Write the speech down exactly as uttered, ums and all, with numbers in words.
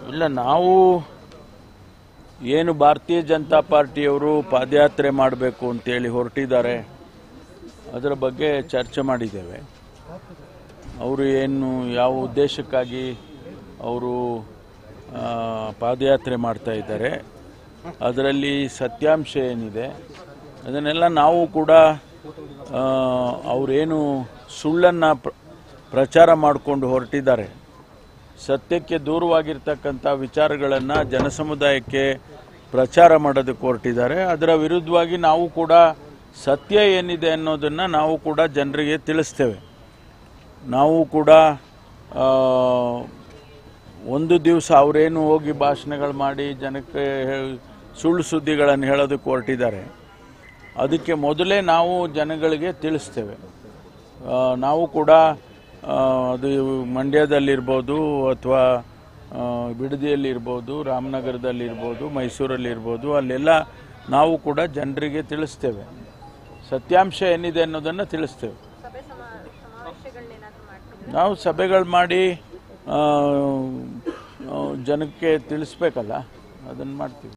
ಇಲ್ಲ, ನಾವು ಏನು ಭಾರತೀಯ ಜನತಾ ಪಾರ್ಟಿಯವರು ಪಾದಯಾತ್ರೆ ಮಾಡಬೇಕು ಅಂತೇಳಿ ಹೊರಟಿದ್ದಾರೆ ಅದರ ಬಗ್ಗೆ ಚರ್ಚೆ ಮಾಡಿದ್ದೇವೆ. ಅವರು ಏನು ಯಾವ ಉದ್ದೇಶಕ್ಕಾಗಿ ಅವರು ಪಾದಯಾತ್ರೆ ಮಾಡ್ತಾ ಇದ್ದಾರೆ, ಅದರಲ್ಲಿ ಸತ್ಯಾಂಶ ಏನಿದೆ ಅದನ್ನೆಲ್ಲ ನಾವು ಕೂಡ ಅವರೇನು ಸುಳ್ಳನ್ನು ಪ್ರಚಾರ ಮಾಡಿಕೊಂಡು ಹೊರಟಿದ್ದಾರೆ, ಸತ್ಯಕ್ಕೆ ದೂರವಾಗಿರ್ತಕ್ಕಂಥ ವಿಚಾರಗಳನ್ನು ಜನಸಮುದಾಯಕ್ಕೆ ಪ್ರಚಾರ ಮಾಡೋದಕ್ಕೆ ಹೊರಟಿದ್ದಾರೆ. ಅದರ ವಿರುದ್ಧವಾಗಿ ನಾವು ಕೂಡ ಸತ್ಯ ಏನಿದೆ ಅನ್ನೋದನ್ನು ನಾವು ಕೂಡ ಜನರಿಗೆ ತಿಳಿಸ್ತೇವೆ. ನಾವು ಕೂಡ ಒಂದು ದಿವಸ ಅವರೇನು ಹೋಗಿ ಭಾಷಣಗಳು ಮಾಡಿ ಜನಕ್ಕೆ ಸುಳ್ಳು ಸುದ್ದಿಗಳನ್ನು ಹೇಳೋದಕ್ಕೆ ಹೊರಟಿದ್ದಾರೆ, ಅದಕ್ಕೆ ಮೊದಲೇ ನಾವು ಜನಗಳಿಗೆ ತಿಳಿಸ್ತೇವೆ. ನಾವು ಕೂಡ ಅದು ಮಂಡ್ಯದಲ್ಲಿರ್ಬೋದು ಅಥವಾ ಬಿಡದಿಯಲ್ಲಿರ್ಬೋದು, ರಾಮನಗರದಲ್ಲಿರ್ಬೋದು, ಮೈಸೂರಲ್ಲಿರ್ಬೋದು, ಅಲ್ಲೆಲ್ಲ ನಾವು ಕೂಡ ಜನರಿಗೆ ತಿಳಿಸ್ತೇವೆ, ಸತ್ಯಾಂಶ ಏನಿದೆ ಅನ್ನೋದನ್ನು ತಿಳಿಸ್ತೇವೆ. ನಾವು ಸಭೆಗಳು ಮಾಡಿ ಜನಕ್ಕೆ ತಿಳಿಸ್ಬೇಕಲ್ಲ, ಅದನ್ನು ಮಾಡ್ತೀವಿ.